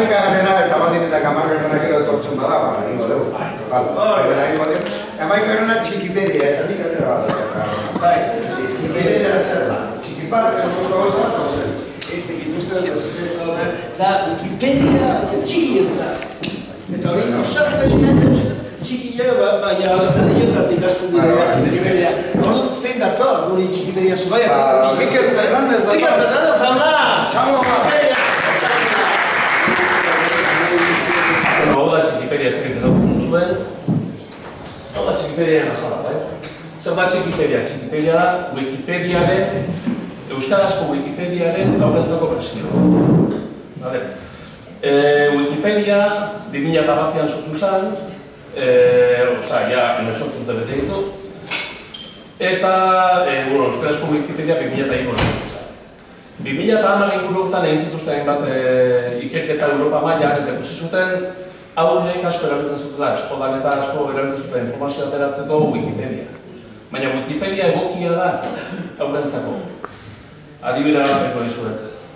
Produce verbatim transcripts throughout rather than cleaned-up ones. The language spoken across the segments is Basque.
Amaika garrera eta badin eta kamar garrera gero etortzen bada, ba, ningo dugu. Amaika garrera txikipedia, eta nik garrera bat. Txikipedia zer da. Txikiparra, eta oso bat ozen. Ez egin uste dut, ez da Wikipedia txikientzat. Eta hori, osatzen egin txikiak, baina jokatik gazten dira Wikipedia. Ordu, zein dakor, guri Wikipedia zubaia. Mikel Fernandez da. Mikel Fernandez da, ona! Txamo, ba! Hau da Txikipedia ez dakit ezagutzen zuen. Hau da Txikipedia nazala, bai? Zer da Txikipedia? Txikipedia da Wikipediaren, euskarazko Wikipediaren laurentzako versioa. Wikipedia bi mila batean sortu zen, oza, ja, emesortzen dut bete ditu. Eta, bueno, euskarazko Wikipedia bi mila hiruan sortu zen. bi mila hamar inguruetan egin zituzten bat ikerketa Europa mailan eta ikusi zuten aurrek asko erabiltzen zutela, eskolan eta asko erabiltzen zuten informazioa ateratzeko Wikipedia. Baina Wikipedia egokia da aurrentzako. Adibidea bateko dizuet.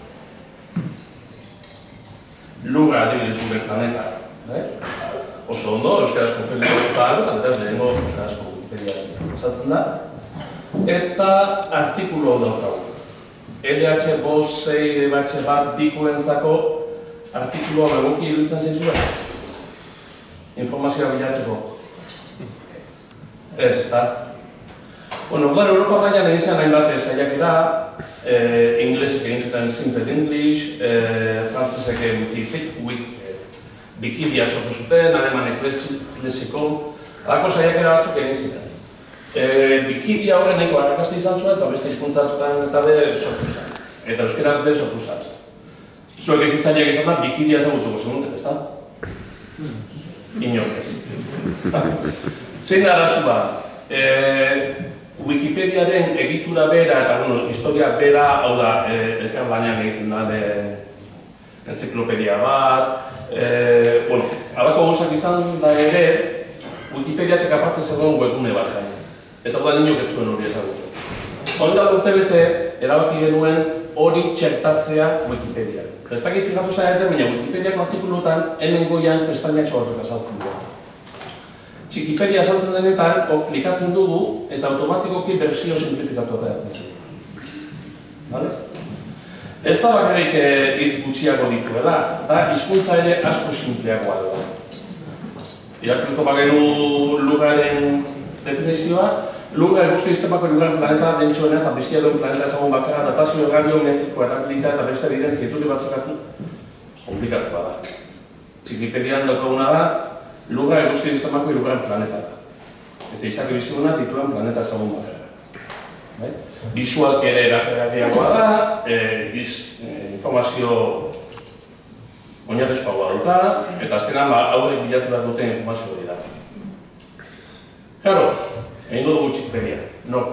Lurra adibidez gure planeta. Oso ondo, euskarazko felikoa eta beraz lehenengo euskarazko Wikipedia esatzen da. Eta artikulu hau daukagu. L H bost sei bat bikoentzako artikulua egoki iruditzen zeinzuen? Informazioa bilatzeko. Ez, ez da? Bueno, gara, Europa mailan egin zen hainbat saiakera, inglesek egin zuten Simple English, frantzesek Wikipedia sortu zuten, alemanek Lexicon, halako saiakera batzuk egin zuten. Wikipedia horren nahiko arrakasta izan zuen eta beste hizkuntzatutan eta be sortu zen. Eta euskeraz be sortu zen. Zuek ezitzaileak izan da, Wikipedia ezagutuko zenuten, ez da? Inork ez. Zein da arazu ba? Wikipediaren egitura bera eta historia bera, hau da, elkar banean egiten da enziklopedia bat, bueno, halako gauzak izan da ere, Wikipediatek aparte zegoen webgune bat zen. Eta hau da inok ez zuen hori ezagutu. Horrela urtebete erabaki genuen hori txertatzea Wikipedia. Ez dakit fijatu zaiten, baina Wikipediako artikuluetan hemen goian pestainatxo batzuk azaltzen dugu. Txikipedia azaltzen denetan, klikatzen dugu eta automatikoki bersio simplifikatu ateratzen zuen. Ez da bakarrik hitz gutxiago dituela, da hizkuntza ere asko sinpleagoa da. Irakurriko bagenu lugaren definizioa, lurra eguzki sistemako lurraren planeta dentsuena eta bizia duen planeta ezagun bakarra, datazio radiometrikoa erabilita eta beste evidentzia ituri batzukatu, komplikatuko da. Txikipedian daukaguna da, lurra eguzki sistemako lurraren planeta da. Eta izaki biziguna dituen planeta ezagun bakarra. Bisualki ere erakarriagoa da, informazio oinarrizkoagoa duta, eta azkenan aurrek bilatu behar duten informazio hori da. Claro, egingo dugu Txikipedia. Nork?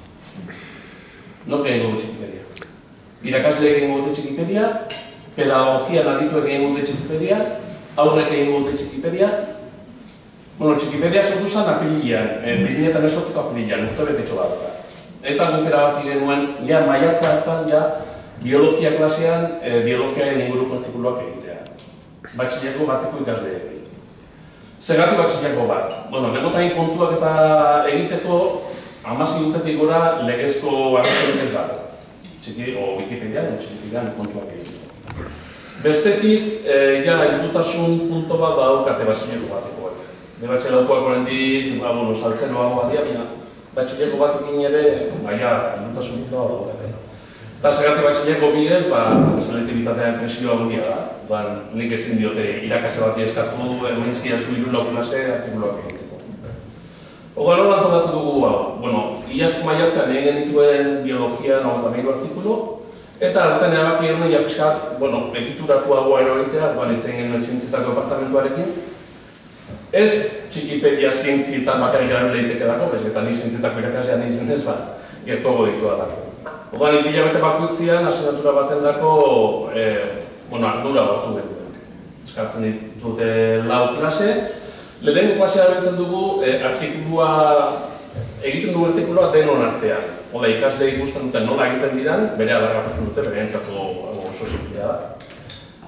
Nork egingo dugu Txikipedia? Irakasleek egingo dute Txikipedia, pedagogian adituek egingo dute Txikipedia, aurrek egingo dute Txikipedia. Bueno, Txikipedia sortu zen apirilean, bi mila hemezortziko apirilean, urte betetxo bat da. Eta guk erabaki genuen, ja maiatza hartan, ja biologia klasean, biologiaren inguruko artikuluak egitea. Batxileko bateko ikasleekin. Zergatik batxileko bat. Bueno, legotain kontuak eta egiteko hamasei urtetik gora legezko arrazoirik ez dago. Txiki, o Wikipedian, o Txikipedian kontuak egiteko. Bestetik, ja, heldutasun punto bat daukate batxileko batekoak. De batxilekoak horrendik, bueno, saltzeroago badia, baina batxileko batekin ere, baina, heldutasun punto bat daukate. Eta zergatik batxileko bidez, selektibitatean presioa handia da. Nik ezin diote irakasle bati eskatu eginzkia zu hiru lau klase artikuluak egiteko. Ogan hor antolatu dugu hau. Bueno, iazko maiatzean egin genituen biologian hogeita hamairu artikulu, eta aurten erabaki genuen ja pixkat, bueno, egituratuagoa eroitea, balitzen genuen zientzietako departamentuarekin. Ez Txikipedia zientzietan bakarrik erabil daiteke dako, bez eta ni zientzietako irakaslean izan ez, gertuago ditua dako. Ogan hilabete bakoitzean asignatura baten dako bueno, ardura hartu genuen. Eskatzen ditute lau klase. Lehenengo klasea erabiltzen dugu artikulua, egiten dugu artikulua denon artean. Oda, ikasle ikusten duten nola egiten diran, bere adarrapatzen dute, bere entzako oso simplea da.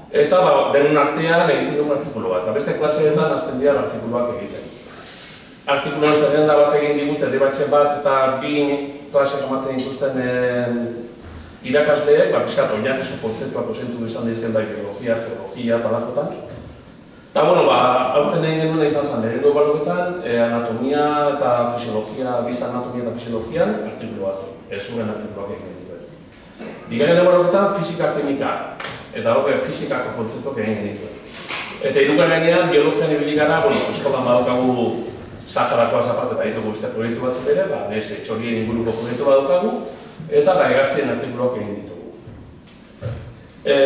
Eta denon artean egiten dugu artikulu bat, eta beste klaseetan azten dira artikuluak egiten. Artikuluan zerrenda bat egin digute, debatxe bat eta bi klasek ematen dituzten irakasleek, pixkat oinarrizko kontzeptuak osentu izan dizken da biologia, geologia eta lakotan. Eta, bueno, aurten egin genuen izan zen, lehenengo baloketan, anatomia eta fisiologia, giza anatomia eta fisiologian artikulu batzuk, ez zuen artikuluak egin dituen. Bigarren baloketan, fisika kimika, eta hori fizikako kontzeptuak egin genituen. Eta hirugarrenean, biologian ibili gara, bueno, eskolan badaukagu Saharakoa zapat eta ditugu beste proiektu batzuk ere, ba, nese txorien inguruko proiektu badaukagu, eta ba, egaztien artikuluak egin ditugu. E,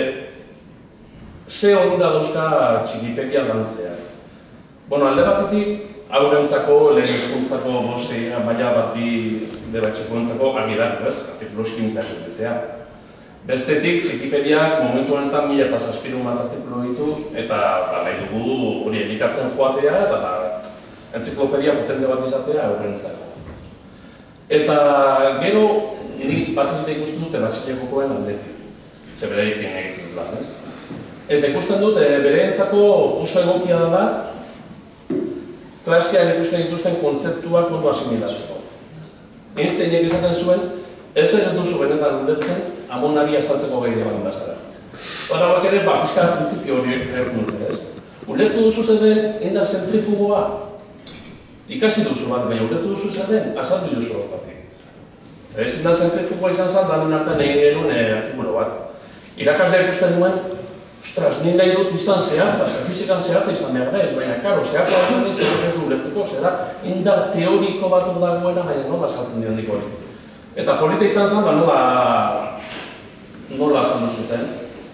ze ondura dauzka txikipedia lantzea. Bueno, alde batetik, aurrentzako, lehen hezkuntzako bosei maila bat bi debatxekoentzako argi dago, ez? Artikulu kimikak egitea. Bestetik, txikipediak momentu honetan mila eta zazpirun bat artikulu ditu, eta ba, nahi dugu hori elikatzen joatea, eta entziklopedia potente bat izatea aurrentzako. Eta gero, nik batez ere ikusten dute batxilekokoen aldetik. Ze bereikin egiten dut lan, ez? Eta ikusten dut, bereentzako oso egokia da, klasean ikusten dituzten kontzeptuak ondo asimilatzeko. Einsteinek izaten zuen, ez ez duzu benetan ulertzen, amonari azaltzeko gehi eman bazara. Hora bak ere, ba, pixka printzipio hori gertzen dute, ez? Ulertu duzu zer den indar zentrifugoa, ikasi duzu bat, baina ulertu duzu zer den, azaldu duzu hor batik. Ez indar zentrifugoa izan zen, danen artean egin genuen artikulu bat. Irakaslea ikusten duen, ostras, ni nahi dut izan zehatza, ze fizikan zehatza izan behar ez, baina karo, zehatza dut izan ez du ulertuko, zera indar teoriko bat dagoena, baina nola azaltzen dion dik hori. Eta polita izan zen, ba nola, nola azaldu zuten.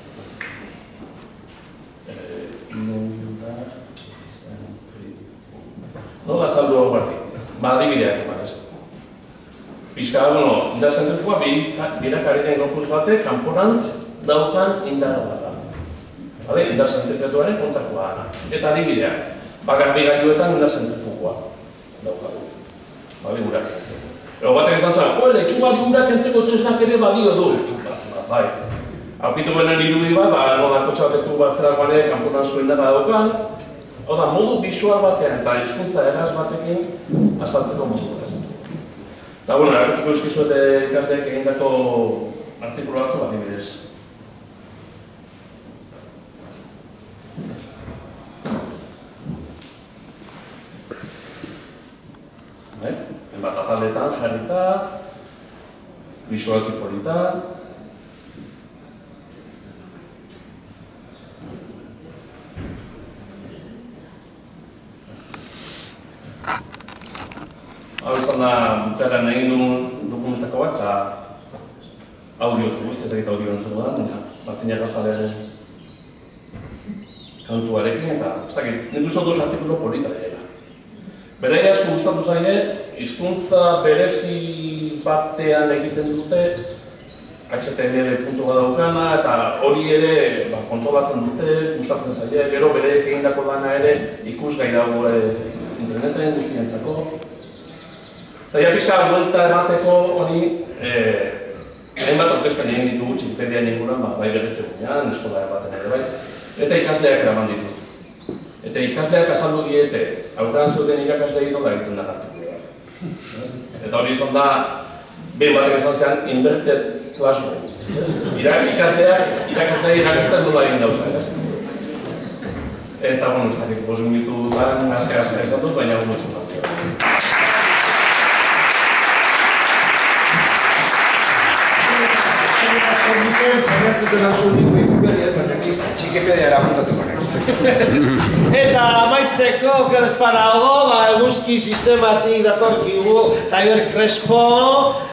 Nola azaldu hor batik, ba adibideak eman ez. Pizka, bueno, indar zentrifugoa birakarien gorputz batek kanporantz daukan indar bat da. Bale, indar zentripetuaren kontrakoa ana. Eta adibideak, bakarbi gailuetan indar zentrifugoa daukagu. Bale, urak entzeko. Ego batek esan zuen, jo, leitxugari urak entzeko tresnak ere balio du. Bai, haukitu benen irudi bat, ba, nola kotxateku bat zerakoan ere kanporantzko indara daukan. Hau da, modu bisual batean eta hizkuntza erraz batekin azaltzeko modu bat. Eta, bueno, erakutuko eskizuet ikasleek egindako artikulu batzu bat adibidez. Enbat ataletan jarrita, bisualki polita. Hau izan da, bukaeran egin duen dokumentako bat, eta audio guzti, ez egit audio entzun da, Martina Gonzalezaren kantuarekin, eta ez dakit, nik uste dut artikulu polita dira. Bere asko gustatu zaie, hizkuntza berezi batean egiten dute, H T M L puntu bat daukana, eta hori ere kontrolatzen dute, gustatzen zaie, gero bere egindako lana ere ikusgai dago interneten guztientzako. Eta ja pixka buelta emateko hori, hainbat aurkezpen egin ditugu Txikipedian inguruan, bai beretzegunean, eskola baten ere bai, eta ikasleak eraman ditu. Eta ikasleak azaldu diete, aurrean zeuden irakasleei nola egiten da artikulu bat. Eta hori izan da, behin batek esan zean, inverted classroom. Ikasleak, irakasleei irakasten nola egin dauza, ez? Eta, bueno, ez dakit, bost minututan azka-azka izan dut, baina hori izan dut. Eta amaitzeko, oker ez banago, eguzki sistematik datorkigu Javier Crespo,